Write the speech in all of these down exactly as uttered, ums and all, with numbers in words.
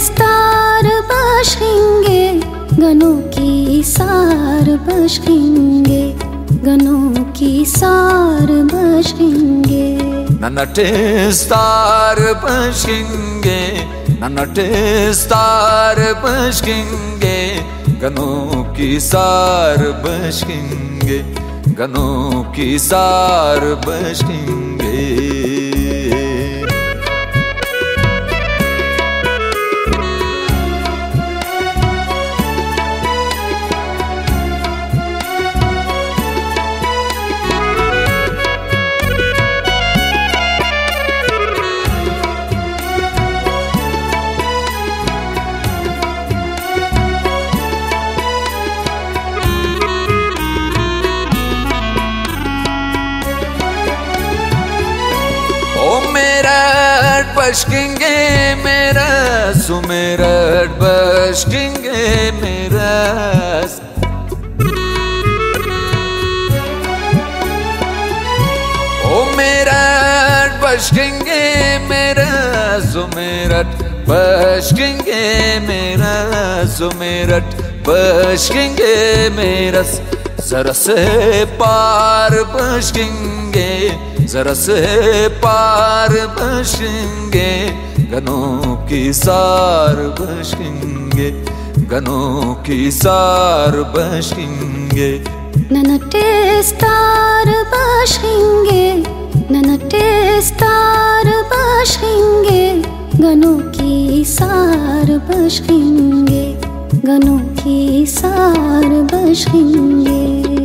स्तार बशेंगे, गनों की सार बशेंगे, गनों की सार बशेंगे। नन्नटे स्तार बशेंगे, नन्नटे स्तार बशेंगे, गनों की सार बशेंगे, गनों की सार बशेंगे। बशेंगे मेरा सुमेरठ बशेंगे मेरा, ओ मेरठ बशेंगे मेरा सुमेरठ बशेंगे मेरा, सुमेरठ बशेंगे मेरा। जरा से पार बशेंगे, जरा से पार बशेंगे, गनों की सार बशेंगे, गनों की सार बशेंगे। नन्नटे स्तार बशेंगे, नन्नटे स्तार बशेंगे, गनों की सार बशेंगे, गनों की सार बशेंगे।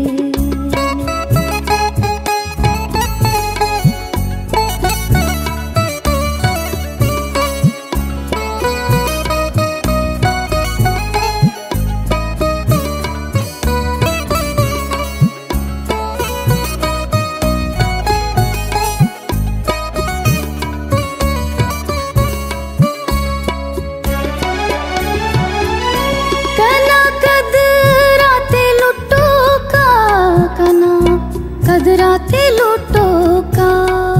कदराते लूटो का,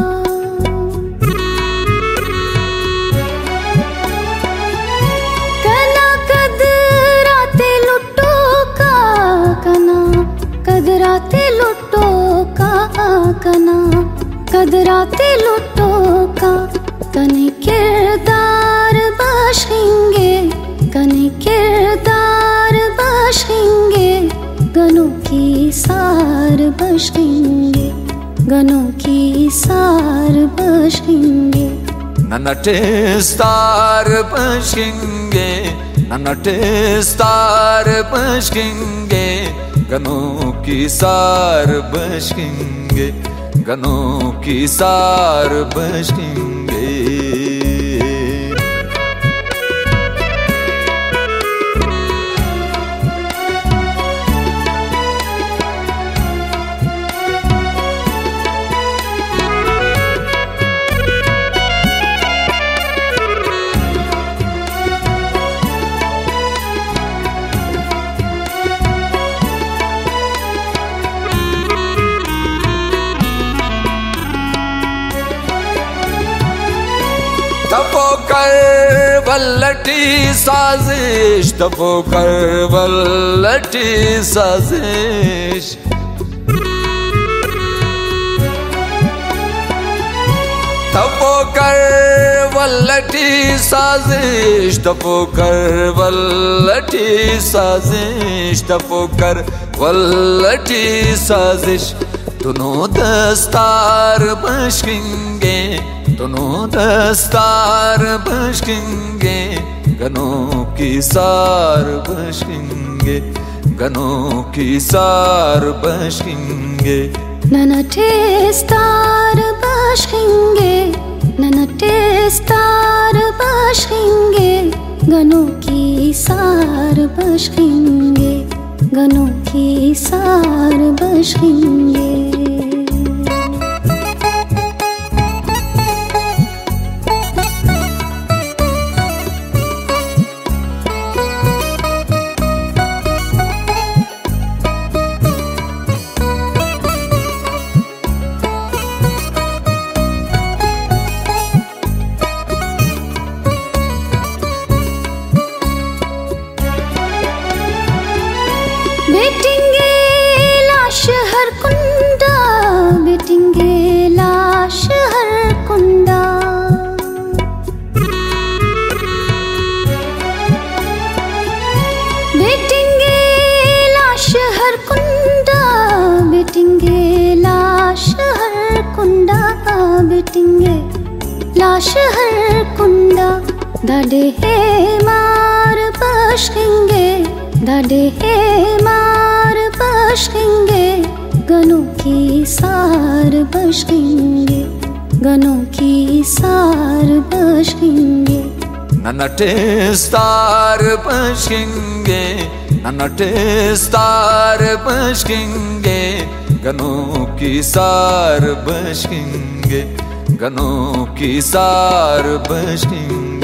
कना कदराते लूटो का, कना कदराते लूटो का, कना कदराते लूटो का। कने किरदार बशेंगे, कने किरदार बशेंगे, गनों की सार बशेंगे, गनों की सार बशेंगे। नन्नटे स्तार बशेंगे, नन्नटे स्तार बशेंगे, गनों की सार बशेंगे, गनों की सार बशेंगे। तपो कर वल्लटी साजिश, तपो कर वल्लटी साजिश, तपो कर वल्लटी साजिश, तपो कर वल्लटी साजिश, तपो कर वल्लटी साजिश। दोनों दस्तार बशेंगे, दोनों दस्तार बशेंगे, गनों की सार बशेंगे, गनों की सार बशेंगे। नन्नटे स्तार बशेंगे, नन्नटे स्तार बशेंगे, गनों की सार बशेंगे, गनों की सार बशेंगे। बेटेंगे लाश हर कुंडा, बेटेंगे लाश हर कुंडा। बेटेंगे लाश हर कुंडा, बेटेंगे लाश हर कुंडा, बेटेंगे लाश हर कुंडा। दादे है मार बशेंगे, दादे है मार बशेंगे, गनों की सार बशेंगे, गनों की सार बशेंगे। नन्नटे स्टार बशेंगे, नन्नटे स्टार बशेंगे, गनों की सार बशेंगे, गनों की सार बशेंगे।